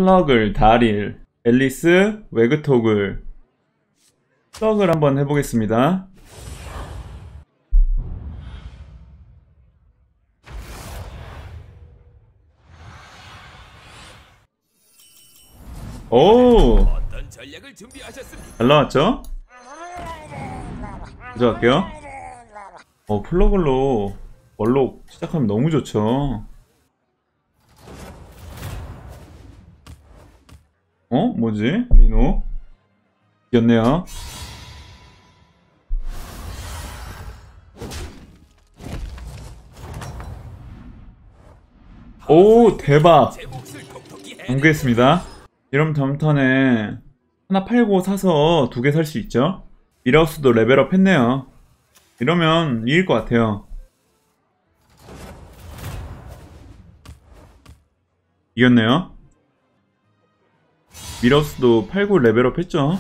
플러글, 다릴, 앨리스, 웨그토글. 플러글 한번 해보겠습니다. 오! 잘 나왔죠? 가져갈게요. 플러글로 원록 시작하면 너무 좋죠. 뭐지? 리노? 이겼네요. 오, 대박! 공개했습니다. 이러면 다음 턴에 하나 팔고 사서 두 개 살 수 있죠? 미라우스도 레벨업 했네요. 이러면 이길 것 같아요. 이겼네요. 미라우스도 팔고 레벨업 했죠?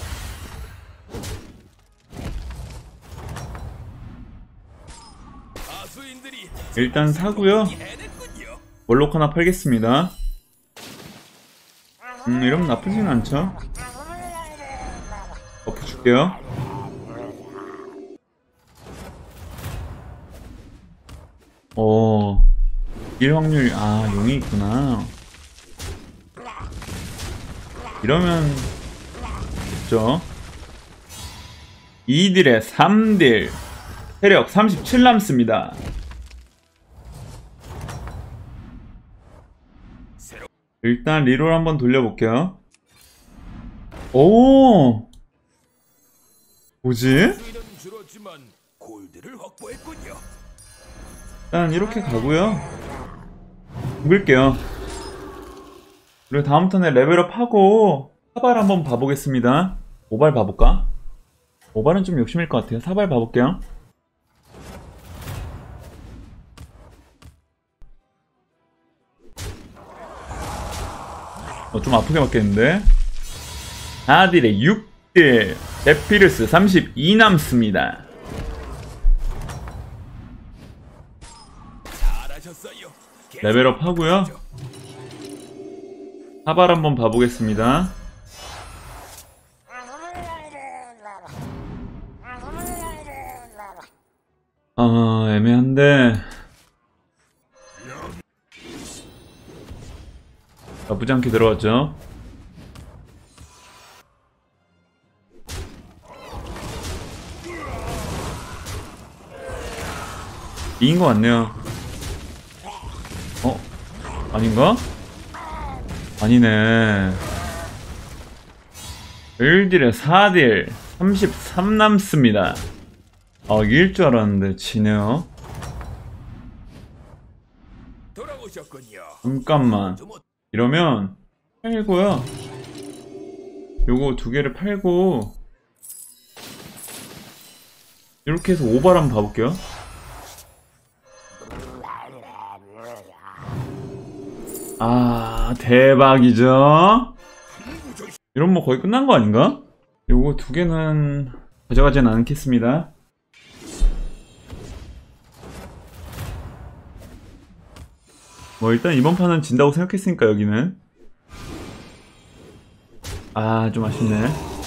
일단 사고요. 월록 하나 팔겠습니다. 이러면 나쁘진 않죠? 버프 줄게요. 이길 확률, 용이 있구나. 이러면 됐죠. 2딜에 3딜, 체력 37 남습니다. 일단 리롤 한번 돌려볼게요. 오! 뭐지? 일단 이렇게 가고요. 죽일게요. 그리고 다음 턴에 레벨업 하고 사발 한번 봐보겠습니다. 5발 봐볼까? 5발은 좀 욕심일 것 같아요. 4발 봐볼게요. 좀 아프게 맞겠는데? 4딜에 6딜, 제피르스 32 남습니다. 레벨업 하고요. 사발 한번 봐보겠습니다. 애매한데 나쁘지 않게 들어갔죠. 이긴 것 같네요. 아닌가? 아니네. 1딜에 4딜 33 남습니다. 이길 줄 알았는데 지네요. 잠깐만. 이러면 팔고요. 요거 두 개를 팔고 이렇게 해서 5발 한번 봐볼게요. 대박이죠? 이러면 뭐 거의 끝난 거 아닌가? 요거 두 개는 가져가진 않겠습니다. 일단 이번 판은 진다고 생각했으니까 여기는 좀 아쉽네.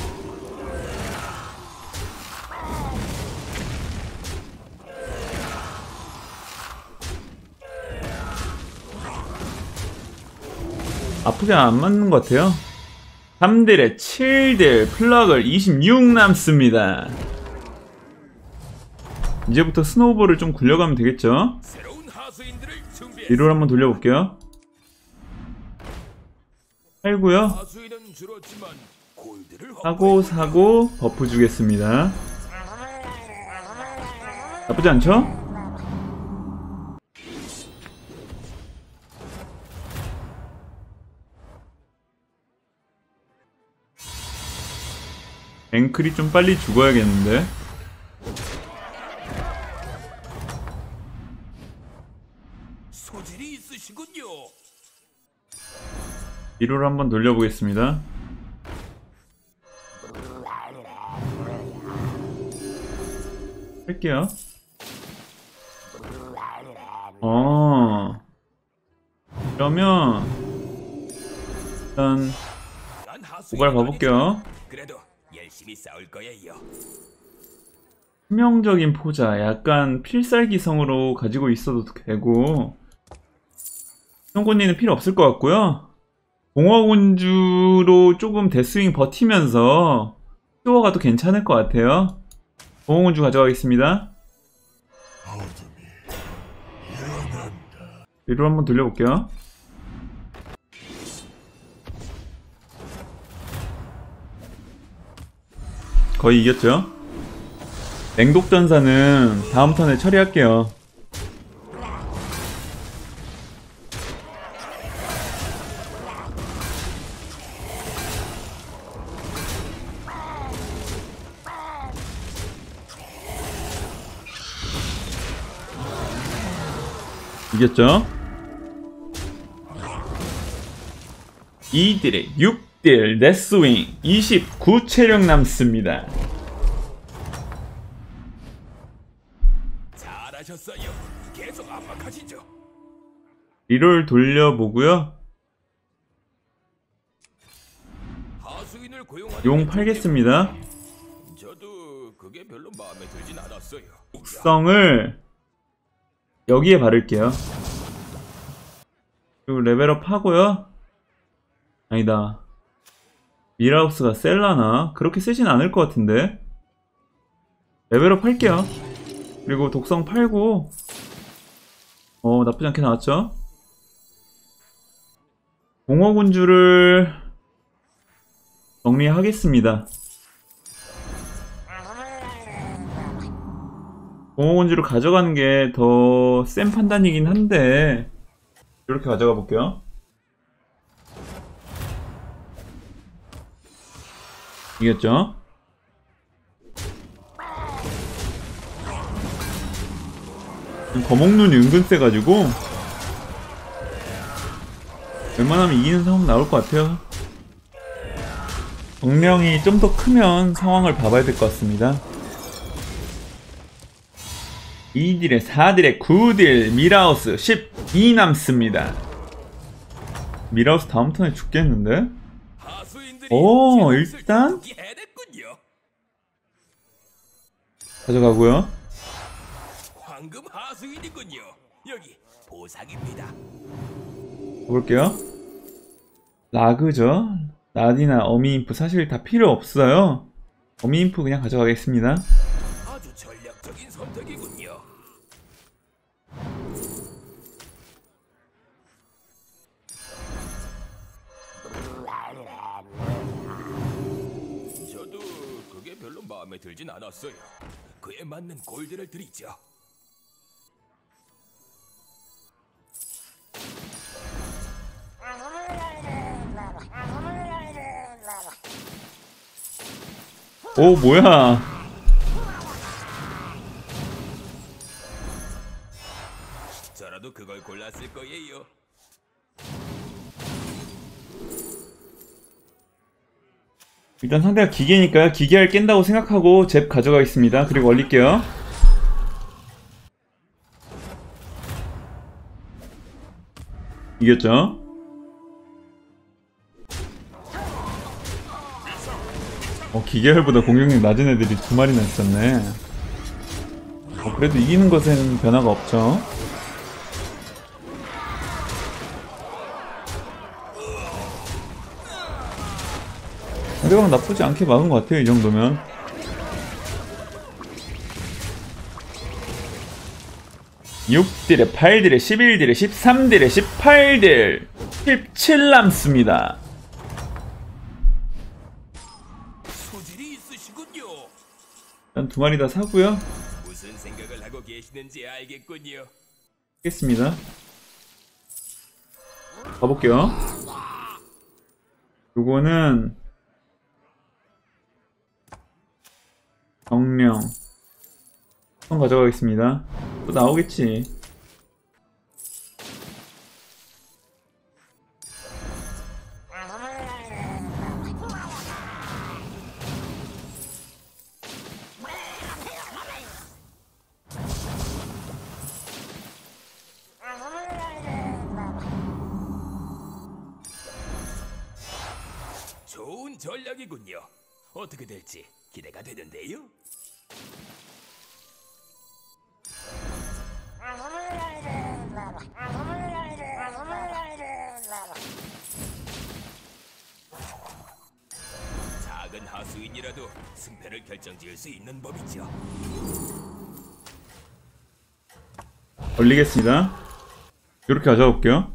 아프게 안 맞는 것 같아요. 3딜에 7딜, 플러글 26 남습니다. 이제부터 스노우볼을 좀 굴려가면 되겠죠? 리롤 한번 돌려볼게요. 팔고요. 사고 버프 주겠습니다. 나쁘지 않죠? 앵클이 좀 빨리 죽어야겠는데. 소질이 있으시군요. 리롤 한번 돌려보겠습니다. 할게요. 그러면 일단 난 고발 하수인은 봐볼게요. 아니지만 그래도 열심히 싸울 거예요. 치명적인 포자, 약간 필살기성으로 가지고 있어도 되고, 형곤니는 필요 없을 것 같고요. 공허군주로 조금 데스윙 버티면서 키워가도 괜찮을 것 같아요. 공허군주 가져가겠습니다. 위로 한번 돌려볼게요. 거의 이겼죠? 맹독전사는 다음 턴에 처리할게요. 이겼죠? 2딜에 6딜 데스윙 29 체력 남습니다. 잘하셨어요. 계속 압박하시죠. 리롤 돌려보고요. 하수인을 고용하는 용 게 팔겠습니다. 저도 그게 별로 마음에 들진 않았어요. 특성을 여기에 바를게요. 그리고 레벨업 하고요. 아니다. 미라우스가 셀라나? 그렇게 세진 않을 것 같은데. 레벨업 할게요. 그리고 독성 팔고 나쁘지 않게 나왔죠? 공허군주를 정리하겠습니다. 공허군주를 가져가는 게 더 센 판단이긴 한데 이렇게 가져가 볼게요. 이겼죠? 거목눈이 은근 세가지고 웬만하면 이기는 상황 나올 것 같아요. 정령이 좀 더 크면 상황을 봐봐야 될 것 같습니다. 2딜에 4딜에 9딜 미라우스 12 남습니다. 미라우스 다음 턴에 죽겠는데? 일단 가져가고요. 황금 하수인이군요. 여기 보상입니다. 볼게요. 라그죠? 나디나 어미인프 사실 다 필요 없어요. 어미인프 그냥 가져가겠습니다. 아주 전략적인 선택이군요. 저도 그게 별로 마음에 들진 않았어요. 그에 맞는 골드를 드리죠. 오 뭐야. 저라도 그걸 골랐을 거예요. 일단 상대가 기계니까 기계를 깬다고 생각하고 잽 가져가겠습니다. 그리고 올릴게요. 이겼죠? 기계열보다 공격력 낮은 애들이 두 마리나 있었네. 그래도 이기는 것에는 변화가 없죠. 상대방 나쁘지 않게 막은 것 같아요, 이 정도면. (6딜에) (8딜에) (11딜에) (13딜에) (18딜) (17) 남습니다. 소질이 있으시군요. 일단 두 마리 다 사고요. 무슨 생각을 하고 계시는지 알겠군요. 하겠습니다. 가볼게요. 요거는 정령 한번 가져가겠습니다. 또 나오겠지. 좋은 전략이군요. 어떻게 될지 기대가 되는데요. 작은 하수인이라도 승패를 결정지을 수 있는 법이죠. 올리겠습니다. 이렇게 가져올게요.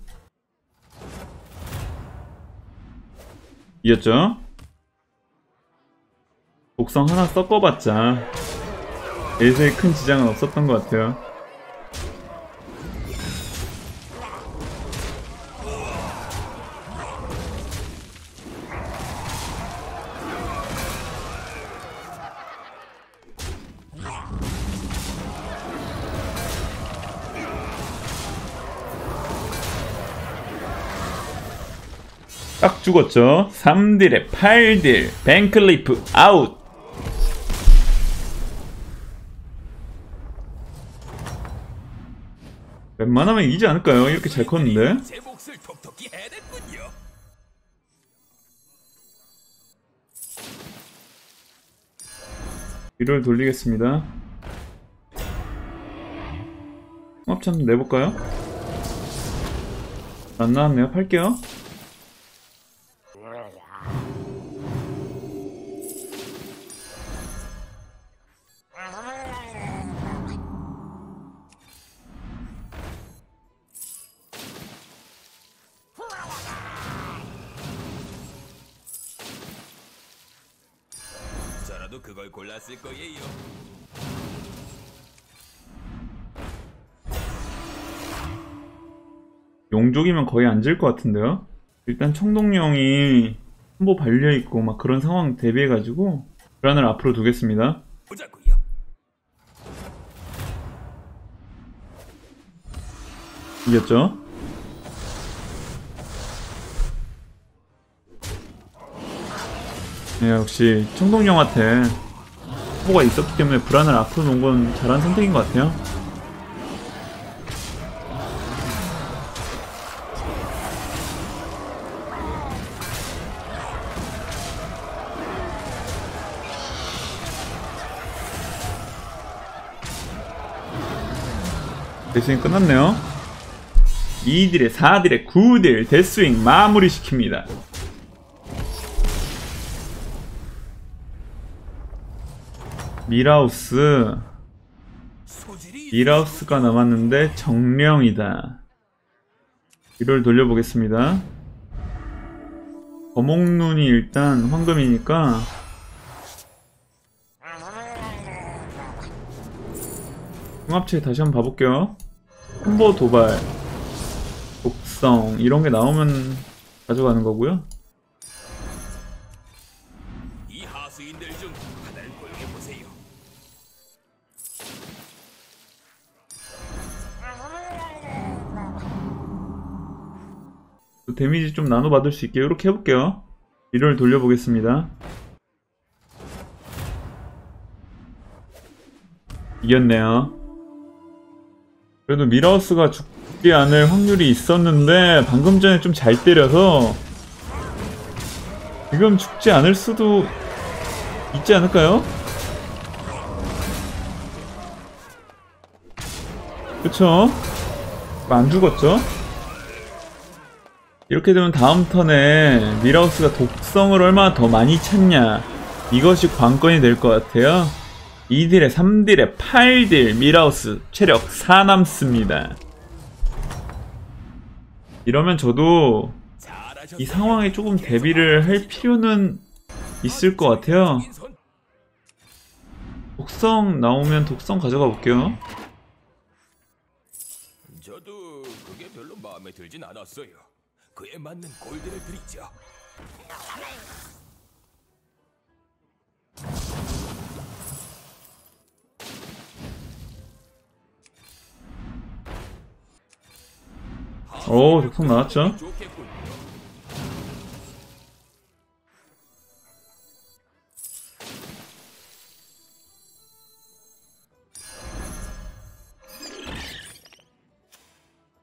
이겼죠? 독성 하나 섞어봤자 예세에 큰 지장은 없었던 것 같아요. 딱 죽었죠. 3딜에 8딜 뱅클리프 아웃. 웬만하면 이기지 않을까요? 이렇게 잘 컸는데. 제 몫을 톡톡히 해냈군요. 뒤를 돌리겠습니다. 통합치 한번 내볼까요? 안 나왔네요. 팔게요. 저라도 그걸 골랐을 거예요. 용족이면 거의 안 질 것 같은데요? 일단 청동령이 콤보 발려있고 막 그런 상황 대비해가지고 불안을 앞으로 두겠습니다. 보자고요. 이겼죠? 네, 역시 청동령한테 콤보가 있었기 때문에 불안을 앞으로 놓은 건 잘한 선택인 것 같아요. 대승이 끝났네요. 2딜에 4딜에 9딜 데스윙 마무리 시킵니다. 미라우스가 남았는데 정령이다. 이를 돌려보겠습니다. 거목눈이 일단 황금이니까 통합체 다시 한번 봐볼게요. 콤보 도발, 독성 이런게 나오면 가져가는 거고요. 이 하수인들 중 하나를 고용해보세요. 데미지 좀 나눠 받을 수 있게 이렇게 해볼게요. 이를 돌려보겠습니다. 이겼네요. 그래도 미라우스가 죽지 않을 확률이 있었는데 방금 전에 좀 잘 때려서 지금 죽지 않을 수도 있지 않을까요? 그쵸? 안 죽었죠? 이렇게 되면 다음 턴에 미라우스가 독성을 얼마나 더 많이 찾냐, 이것이 관건이 될 것 같아요. 2딜에 3딜에 8딜 미라우스 체력 4 남습니다. 이러면 저도 이 상황에 조금 대비를 할 필요는 있을 것 같아요. 독성 나오면 독성 가져가 볼게요. 저도 그게 별로 마음에 들진 않았어요. 그에 맞는 골드를 드리죠. 오, 독성 나왔죠? 좋겠군요.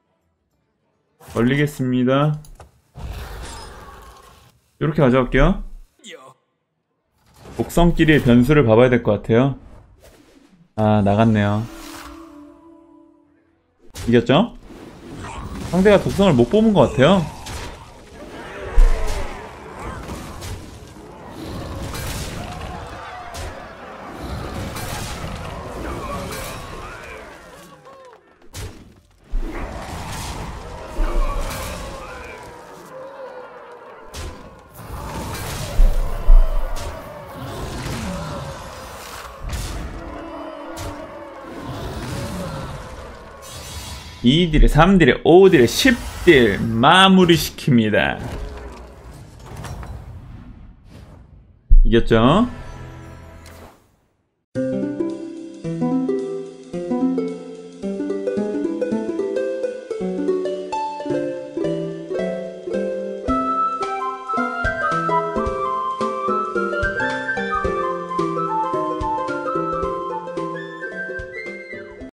걸리겠습니다. 이렇게 가져갈게요. 독성끼리 변수를 봐봐야 될 것 같아요. 아, 나갔네요. 이겼죠? 상대가 독성을 못 뽑은 것 같아요. (2딜에) (3딜에) (5딜에) (10딜) 마무리시킵니다. 이겼죠?